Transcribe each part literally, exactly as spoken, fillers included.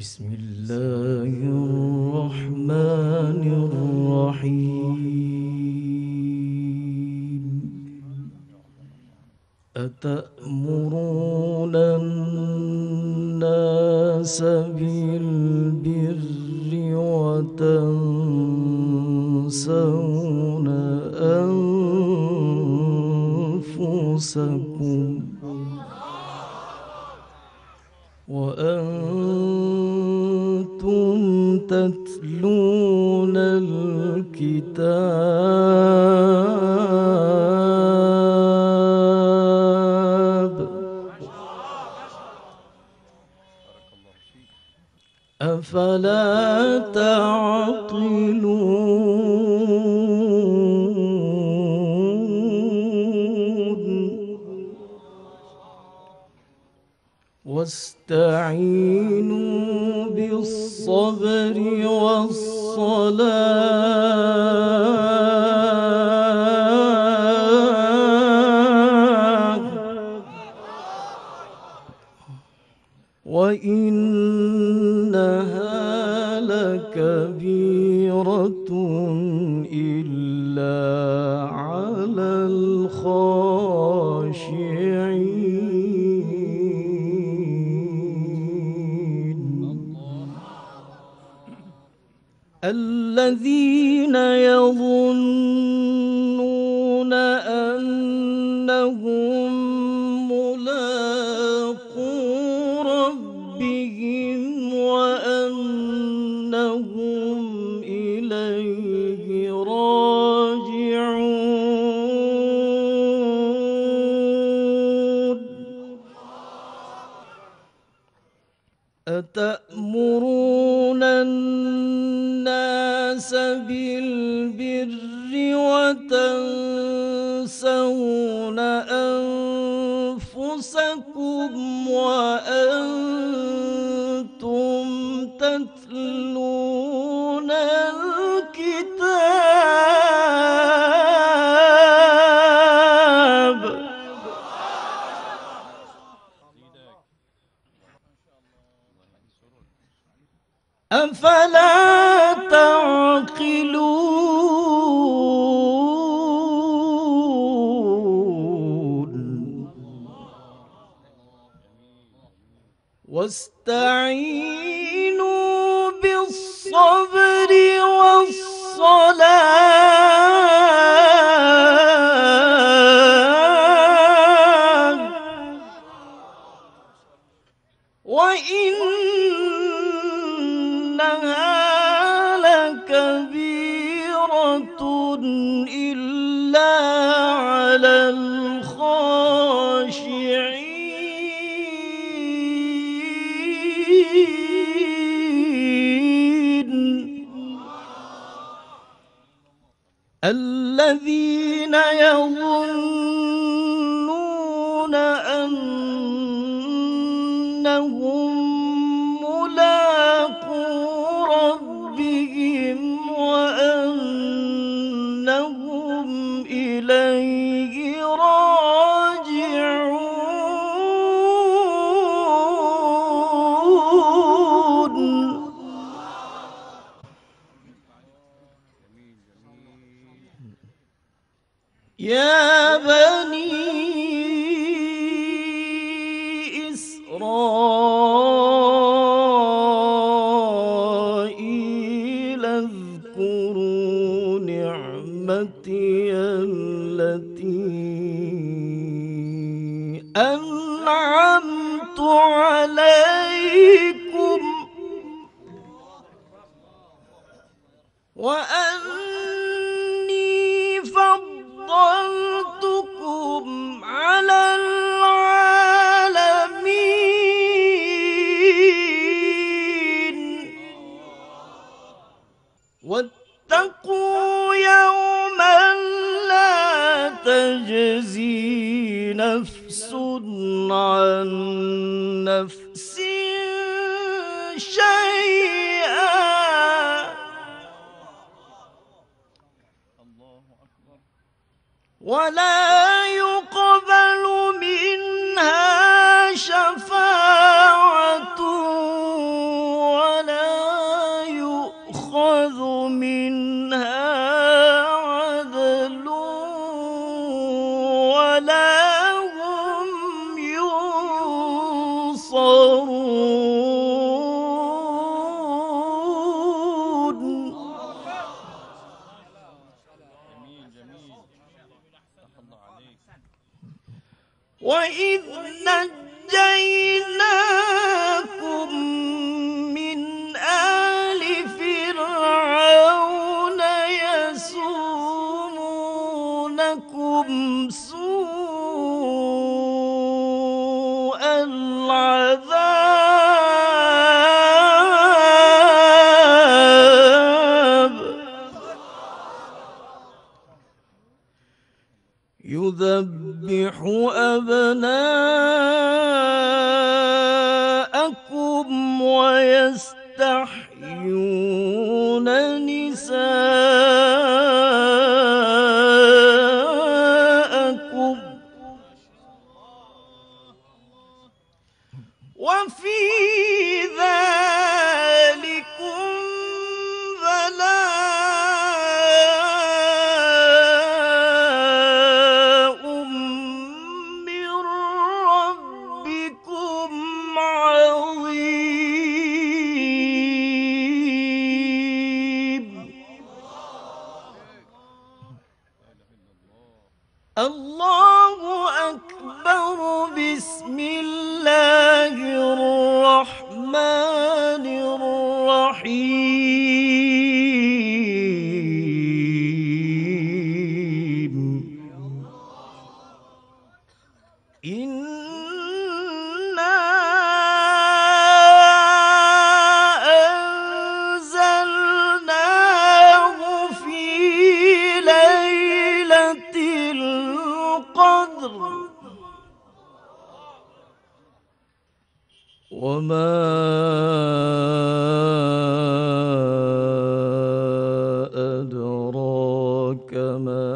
بسم الله الرحمن الرحيم أتأمرون الناس بالبر وتنسون أنفسكم وأنتم تتلون الكتاب أفلا تعقلون واستعينوا بالصبر والصلاة وإنها لكبيرة إلا على الخاشعين الذين يظنون أنهم ملاقو ربهم وأنهم إليه راجعون أتأمرون الناس بالبر وتنسون أنفسكم وأنتم تتلون الكتاب أفلا تعقلون واستعينوا بالصبر والصلاة وإنها لكبيرة إلا على الخاشعين الذين يظنون أنهم ملاقو ربهم وأنهم إليه راجعون يا بني إسرائيل اذكروا نعمتي التي أنعمت عليكم وأني فضلتكم على العالمين واتقوا يوما لا تجزي نفس عن نفس شيئا ولا يقبل منها شفاعة ينصرون وإذ نجيناكم من آل فرعون يسومونكم سوء العذاب يذبح أبناءكم ويستحيون نساءكم وفي ذلكم بلاء من ربكم عظيم. الله أكبر. بسم الله الرحمن الرحيم. إنا أنزلناه في ليلة القدر وما أدراك ما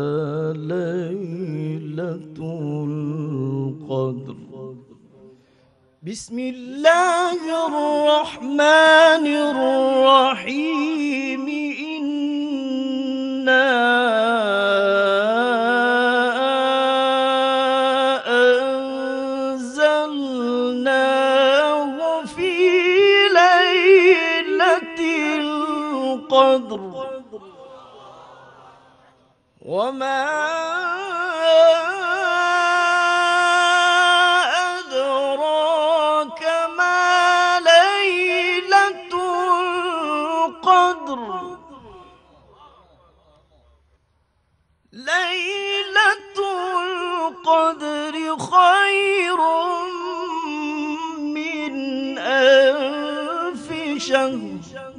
ليلة القدر. بسم الله الرحمن الرحيم. إنا أنزلناه في ليلة القدر وما أدراك ما ليلة القدر. ليلة القدر خير من ألف شهر.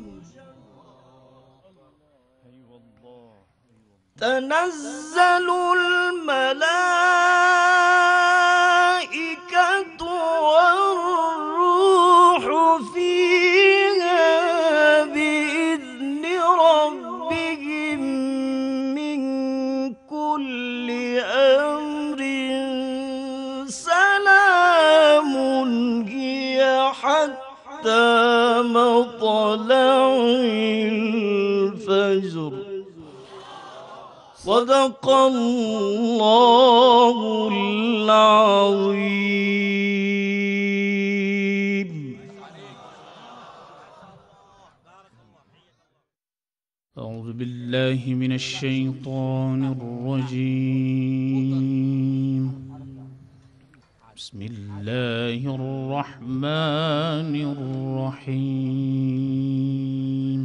تنزل الملائكة والروح فيها بإذن ربهم من كل أمر سلام هي حتى مطلع الفجر. صدق الله العظيم. أعوذ بالله من الشيطان الرجيم. بسم الله الرحمن الرحيم.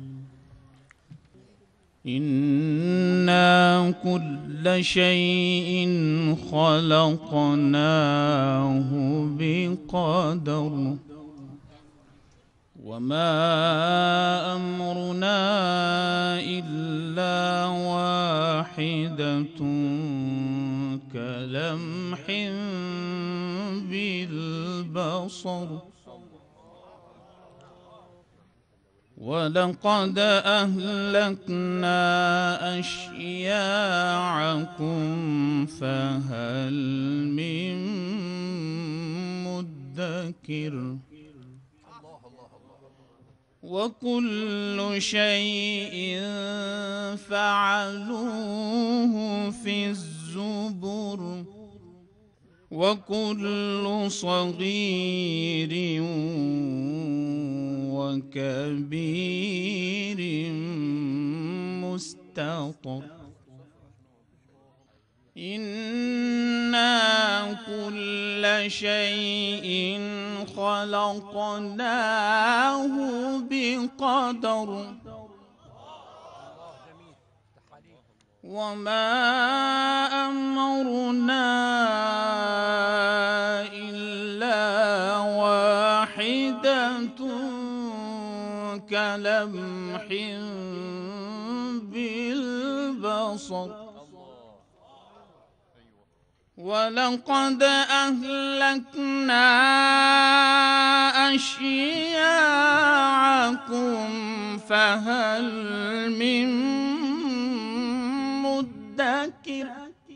إنا كل شيء خلقناه بقدر وما أمرنا إلا واحدة كلمح بالبصر. ولقد أهلكنا أشياعكم فهل من مدكر. وكل شيء فعلوه في الزبر وكل صغير وكبير مستطر إنا كل شيء خلقناه بقدر وما أمرنا إلا واحدة كلمح بالبصر ولقد أهلكنا أشياعكم فهل من مدكر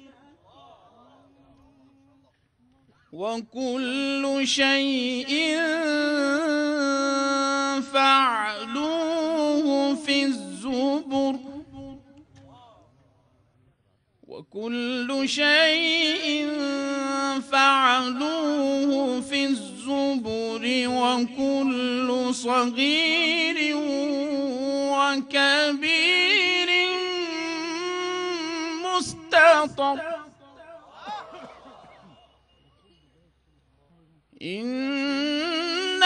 وكل شيء فعلوه في الزبر وكل شيء فعلوه في الزبر وكل صغير وكبير مستطر إن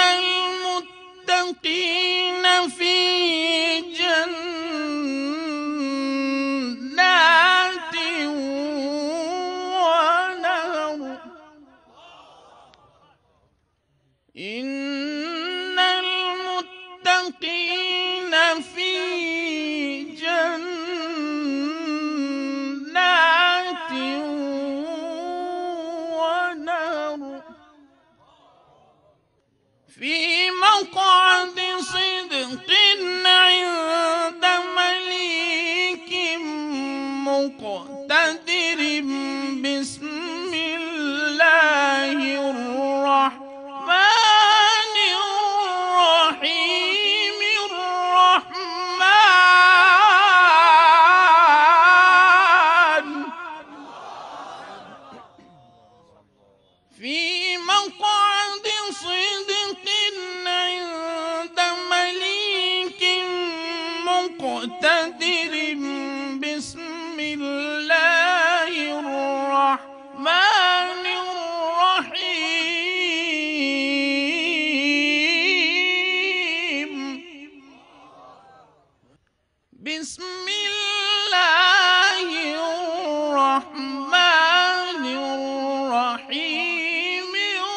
المتقين في جنات ونهر إن المتقين في جنات ونهر في مقعد صدق عند مليك مقتدر بسم الله الرحمن الرحيم الرحمن في مقعد صدق عند مليك مقتدر بسم الله الرحمن الرحيم بسم الله الرحمن الرحيم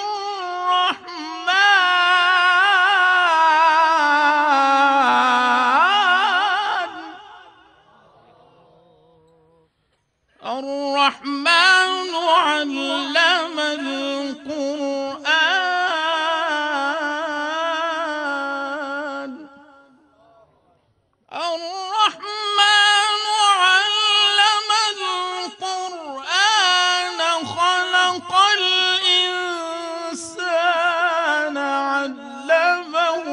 الرحمن علم القرآن الرحمن علم القرآن خلق الإنسان علمه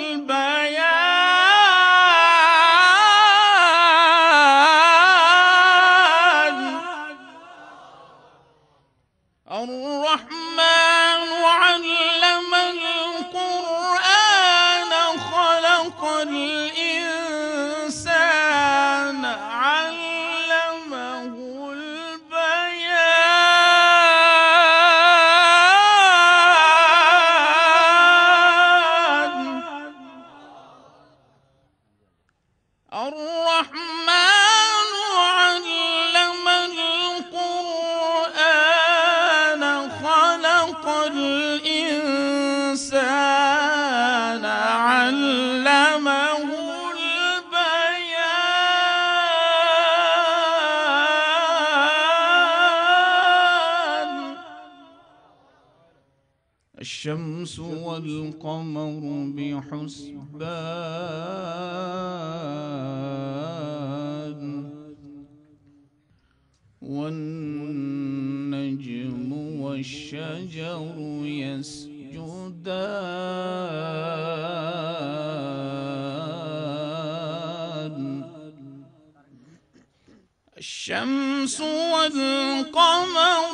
البيان الرحمن علم القرآن خلق الإنسان علمه البيان الرحمن علم القرآن خلق الإنسان علمه البيان الشمس والقمر بحسبان والنجم والشجر يسجدان الشمس والقمر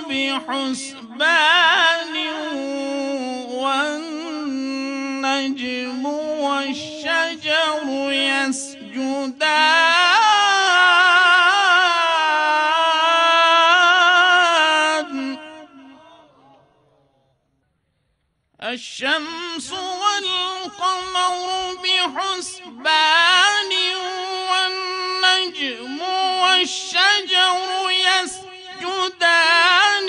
بحسبان والنجم والشجر يسجدان. الشمس والقمر بحسبان والنجم والشجر يسجدان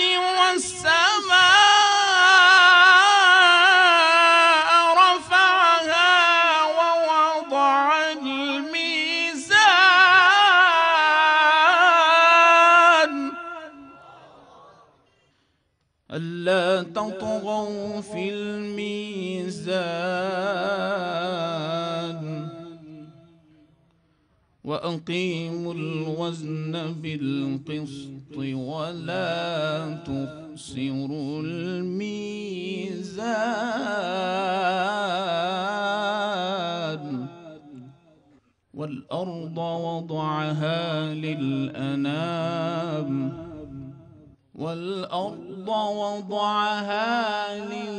والسماء رفعها ووضع الميزان ألا تطغوا في الميزان وأقيموا الوزن بالقسط ولا تخسروا الميزان. والأرض وضعها للأنام والأرض وضعها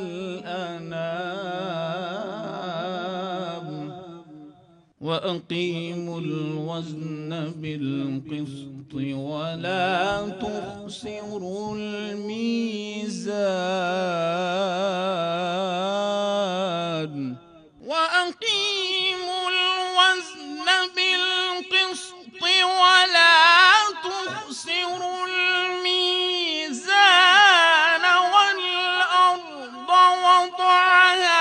للأنام وأقيموا الوزن بالقسط ولا تخسروا الميزان. وأقيموا الوزن بالقسط ولا تخسروا الميزان والأرض وضعها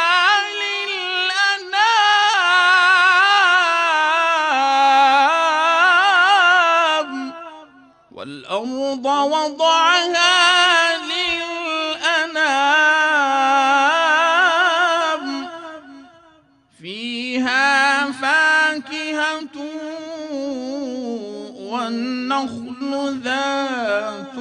والأرض وضعها للأنام فيها فاكهة والنخل ذات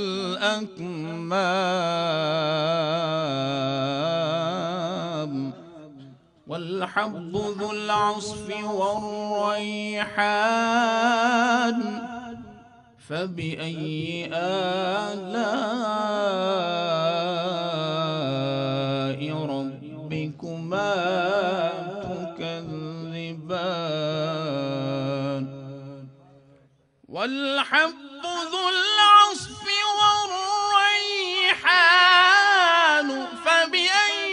الأكمام والحب ذو العصف والريحان فبأي آلاء ربكما تكذبان. والحب ذو العصف والريحان فبأي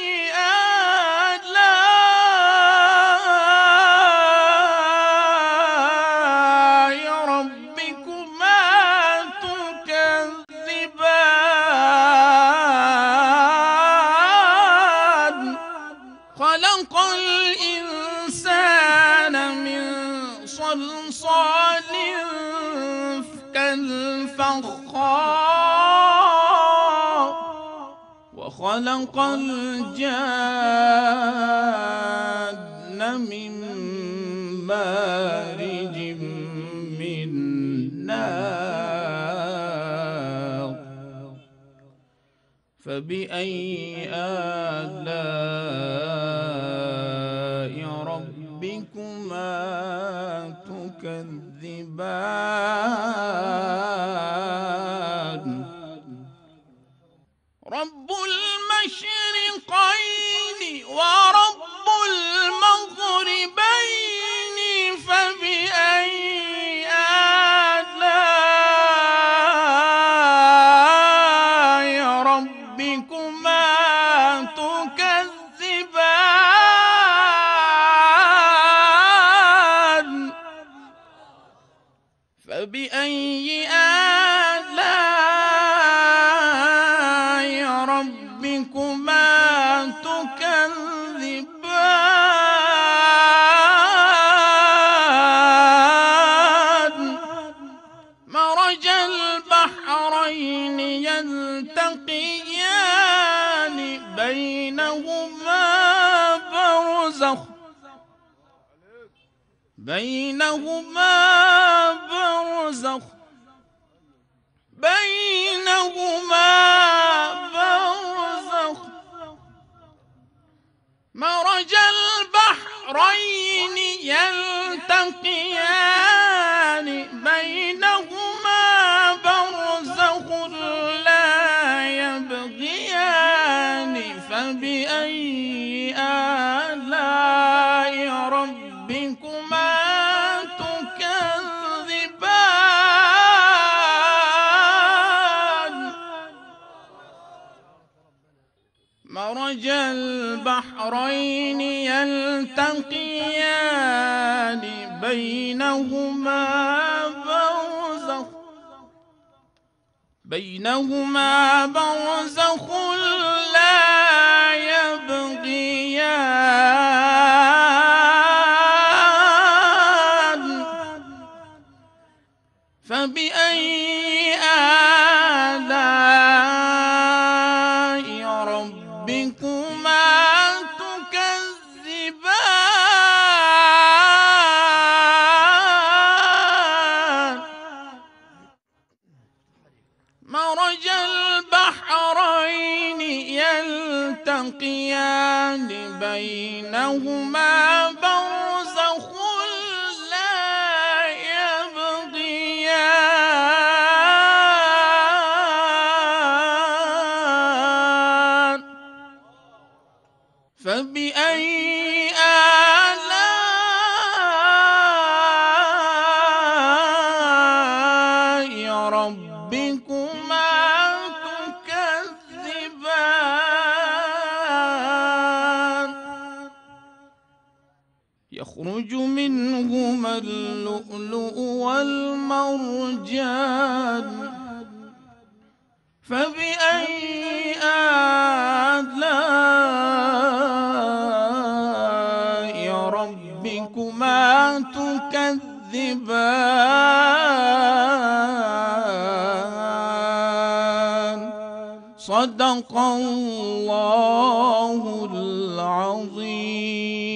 وخلق الجان من مارج من نار فبأي آلاء ربكما تكذبان. رب المشرقين ورب المغربين فبأي آلاء ربكما تكذبان. فبأي آلاء ربكما تكذبان. مرج البحرين يلتقيان بينهما برزخ بينهما برزخ بينهما برزخ مرج البحرين يلتقيان بين فبأي آلاء ربكما تكذبان مرج البحرين يلتقيان بينهما برزخ بينهما برزخ لا يبغيان فبأي آلاء ربكما تكذبان مرج البحرين يلتقيان بينهما برزخ لا يبغيان فبأي آلاء ربكما تكذبان يخرج منهما اللؤلؤ والمرجان فبأي آلاء ربكما تكذبان صدق الله العظيم.